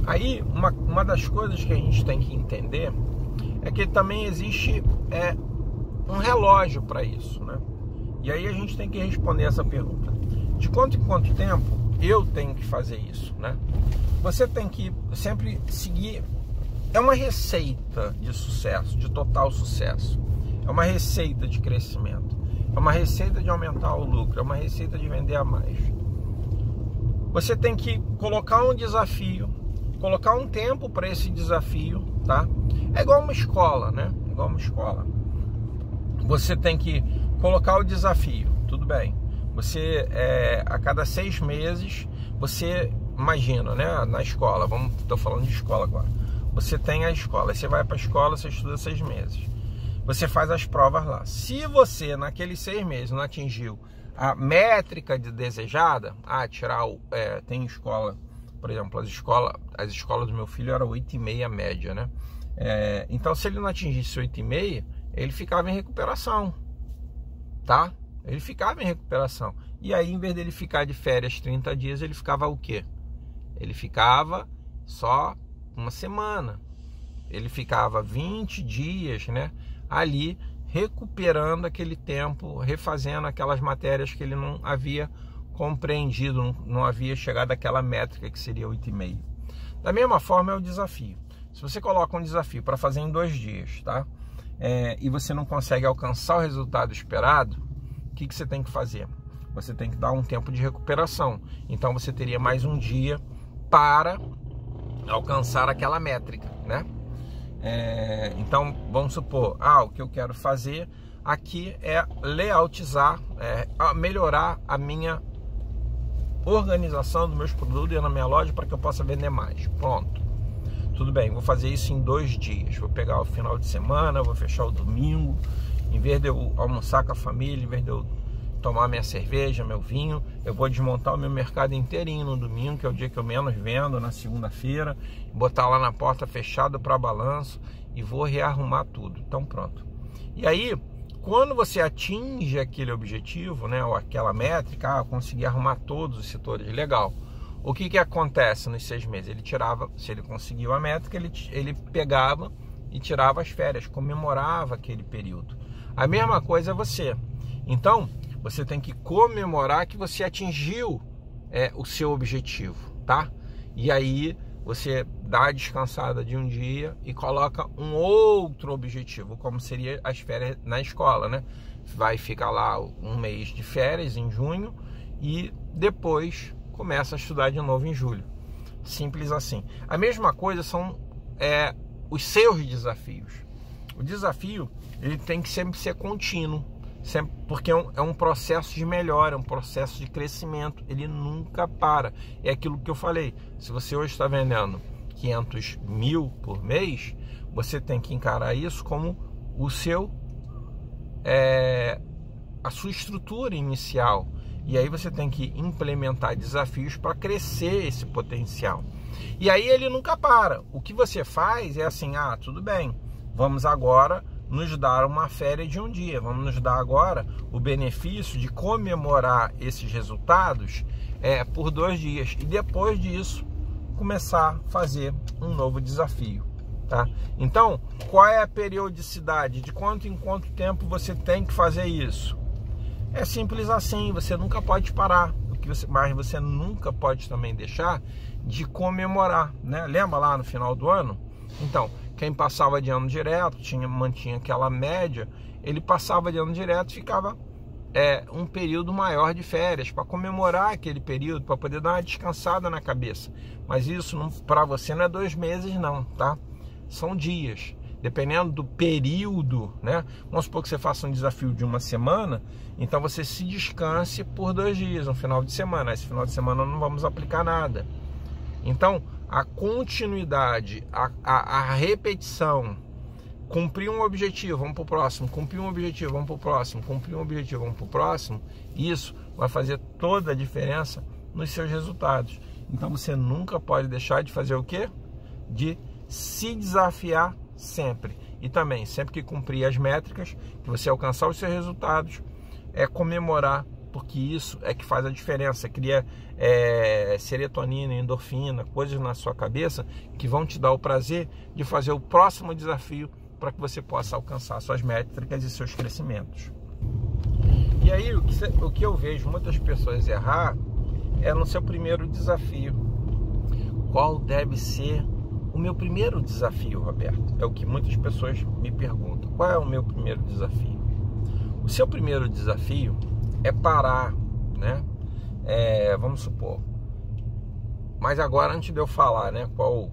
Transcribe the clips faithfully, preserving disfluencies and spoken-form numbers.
Aí, uma, uma das coisas que a gente tem que entender é que também existe é, um relógio para isso, né? E aí a gente tem que responder essa pergunta: de quanto em quanto tempo eu tenho que fazer isso, né? Você tem que sempre seguir. É uma receita de sucesso, de total sucesso. É uma receita de crescimento. É uma receita de aumentar o lucro. É uma receita de vender a mais. Você tem que colocar um desafio, colocar um tempo para esse desafio, tá? É igual uma escola, né? É igual uma escola. Você tem que colocar o desafio, tudo bem. Você, é, a cada seis meses, você imagina, né? Na escola, vamos, estou falando de escola agora. Você tem a escola, você vai para a escola, você estuda seis meses. Você faz as provas lá. Se você, naqueles seis meses, não atingiu a métrica de desejada, ah, tirar o... É, tem escola, por exemplo, as escolas, as escolas do meu filho eram oito e meia média, né? É, então, se ele não atingisse oito e meia, ele ficava em recuperação, tá? Ele ficava em recuperação. E aí, em vez dele ficar de férias trinta dias, ele ficava o quê? Ele ficava só uma semana. Ele ficava vinte dias, né? Ali, recuperando aquele tempo, refazendo aquelas matérias que ele não havia compreendido, não, não havia chegado àquela métrica que seria oito e meio. Da mesma forma é o desafio. Se você coloca um desafio para fazer em dois dias, tá? É, e você não consegue alcançar o resultado esperado, o que, que você tem que fazer? Você tem que dar um tempo de recuperação. Então você teria mais um dia para alcançar aquela métrica, né? É, então vamos supor, ah, o que eu quero fazer aqui é layoutizar, é, melhorar a minha organização dos meus produtos na minha loja para que eu possa vender mais. Pronto. Tudo bem, vou fazer isso em dois dias. Vou pegar o final de semana, vou fechar o domingo. Em vez de eu almoçar com a família, em vez de eu tomar minha cerveja, meu vinho, eu vou desmontar o meu mercado inteirinho no domingo, que é o dia que eu menos vendo, na segunda-feira, botar lá na porta fechada para balanço e vou rearrumar tudo. Então pronto. E aí, quando você atinge aquele objetivo, né, ou aquela métrica, ah, conseguir arrumar todos os setores, legal. O que que acontece nos seis meses? Ele tirava, se ele conseguiu a métrica, ele, ele pegava e tirava as férias, comemorava aquele período. A mesma coisa é você. Então, você tem que comemorar que você atingiu é, o seu objetivo, tá? E aí você dá a descansada de um dia e coloca um outro objetivo, como seria as férias na escola, né? Vai ficar lá um mês de férias em junho e depois começa a estudar de novo em julho. Simples assim. A mesma coisa são é, os seus desafios. O desafio ele tem que sempre ser contínuo. Sempre, porque é um, é um processo de melhora, é um processo de crescimento, ele nunca para. É aquilo que eu falei, se você hoje está vendendo quinhentos mil por mês, você tem que encarar isso como o seu, é, a sua estrutura inicial. E aí você tem que implementar desafios para crescer esse potencial. E aí ele nunca para. O que você faz é assim, ah, tudo bem, vamos agora nos dar uma férias de um dia, vamos nos dar agora o benefício de comemorar esses resultados é, por dois dias e depois disso começar a fazer um novo desafio, tá? Então, qual é a periodicidade? De quanto em quanto tempo você tem que fazer isso? É simples assim, você nunca pode parar, o que você, mas você nunca pode também deixar de comemorar, né? Lembra lá no final do ano? Então, quem passava de ano direto, tinha, mantinha aquela média, ele passava de ano direto e ficava é, um período maior de férias, para comemorar aquele período, para poder dar uma descansada na cabeça. Mas isso para você não é dois meses não, tá? São dias, dependendo do período, né? Vamos supor que você faça um desafio de uma semana, então você se descanse por dois dias, um final de semana. Esse final de semana não vamos aplicar nada. Então, a continuidade, a, a, a repetição, cumprir um objetivo, vamos para o próximo, cumprir um objetivo, vamos para o próximo, cumprir um objetivo, vamos para o próximo, isso vai fazer toda a diferença nos seus resultados. Então você nunca pode deixar de fazer o quê? De se desafiar sempre. E também, sempre que cumprir as métricas, que você alcançar os seus resultados, é comemorar porque isso é que faz a diferença, cria é, serotonina, endorfina, coisas na sua cabeça que vão te dar o prazer de fazer o próximo desafio para que você possa alcançar suas métricas e seus crescimentos. E aí o que, o que eu vejo muitas pessoas errar é no seu primeiro desafio. Qual deve ser o meu primeiro desafio, Roberto? É o que muitas pessoas me perguntam. Qual é o meu primeiro desafio? O seu primeiro desafio é parar, né? É, vamos supor. Mas agora, antes de eu falar, né, qual,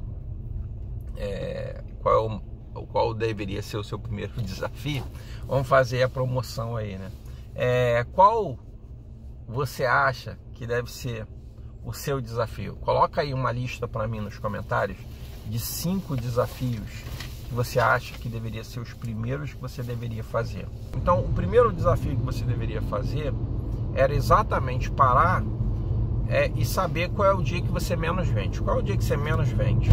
é, qual, qual deveria ser o seu primeiro desafio, vamos fazer a promoção aí, né? É, qual você acha que deve ser o seu desafio? Coloca aí uma lista para mim nos comentários de cinco desafios que você acha que deveria ser os primeiros que você deveria fazer. Então, o primeiro desafio que você deveria fazer era exatamente parar é, e saber qual é o dia que você menos vende. Qual é o dia que você menos vende?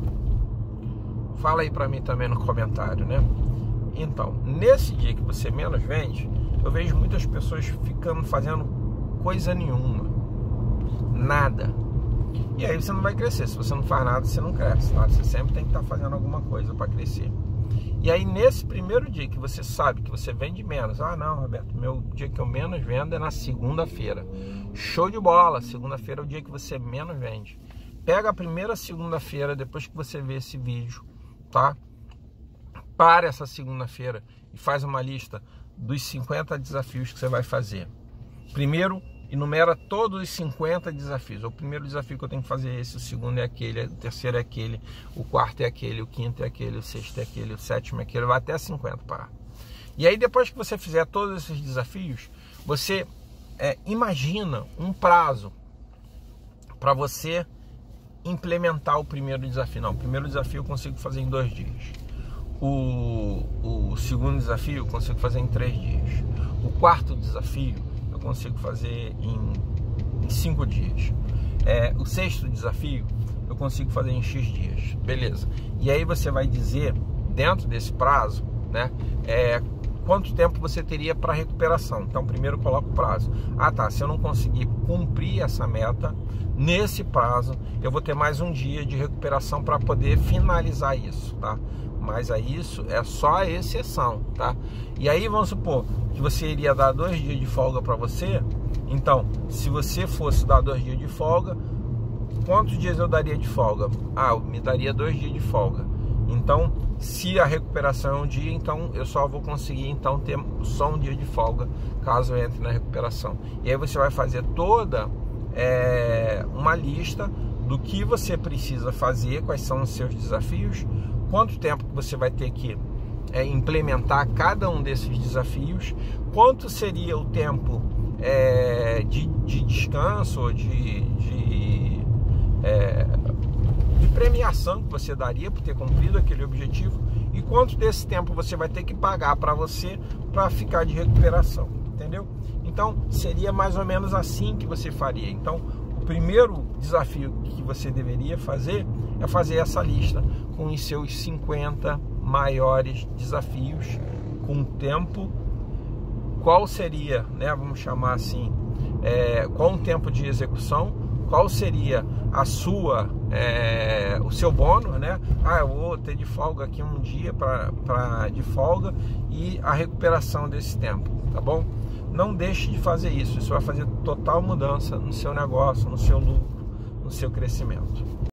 Fala aí para mim também no comentário, né? Então, nesse dia que você menos vende, eu vejo muitas pessoas ficando fazendo coisa nenhuma, nada. E aí você não vai crescer. Se você não faz nada, você não cresce, tá? Você sempre tem que estar fazendo alguma coisa para crescer. E aí nesse primeiro dia que você sabe que você vende menos, ah não, Roberto, meu dia que eu menos vendo é na segunda-feira. Show de bola, segunda-feira é o dia que você menos vende. Pega a primeira segunda-feira, depois que você vê esse vídeo, tá? Para essa segunda-feira e faz uma lista dos cinquenta desafios que você vai fazer. Primeiro, enumera todos os cinquenta desafios. O primeiro desafio que eu tenho que fazer é esse, o segundo é aquele, o terceiro é aquele, o quarto é aquele, o quinto é aquele, o sexto é aquele, o sétimo é aquele, vai até cinquenta parar. E aí depois que você fizer todos esses desafios, você é, imagina um prazo para você implementar o primeiro desafio. Não, o primeiro desafio eu consigo fazer em dois dias. O, o segundo desafio eu consigo fazer em três dias. O quarto desafio eu consigo fazer em, em cinco dias. É, o sexto desafio eu consigo fazer em X dias. Beleza. E aí você vai dizer, dentro desse prazo, né, é, quanto tempo você teria para recuperação. Então primeiro coloca o prazo. Ah tá, se eu não conseguir cumprir essa meta nesse prazo, eu vou ter mais um dia de recuperação para poder finalizar isso, tá? Mas aí isso é só a exceção, tá? E aí vamos supor que você iria dar dois dias de folga para você. Então, se você fosse dar dois dias de folga, quantos dias eu daria de folga? Ah, eu me daria dois dias de folga. Então, se a recuperação é um dia, então eu só vou conseguir então ter só um dia de folga caso eu entre na recuperação. E aí você vai fazer toda é, uma lista do que você precisa fazer, quais são os seus desafios, quanto tempo que você vai ter que é, implementar cada um desses desafios, quanto seria o tempo é, de, de descanso, de, de, é, de premiação que você daria por ter cumprido aquele objetivo, e quanto desse tempo você vai ter que pagar para você para ficar de recuperação, entendeu? Então seria mais ou menos assim que você faria. Então o primeiro desafio que você deveria fazer é fazer essa lista com os seus cinquenta maiores desafios, com tempo, qual seria, né, vamos chamar assim, é, qual o tempo de execução, qual seria a sua, é, o seu bônus, né? Ah, eu vou ter de folga aqui um dia pra, pra, de folga e a recuperação desse tempo, tá bom? Não deixe de fazer isso, isso vai fazer total mudança no seu negócio, no seu lucro, no seu crescimento.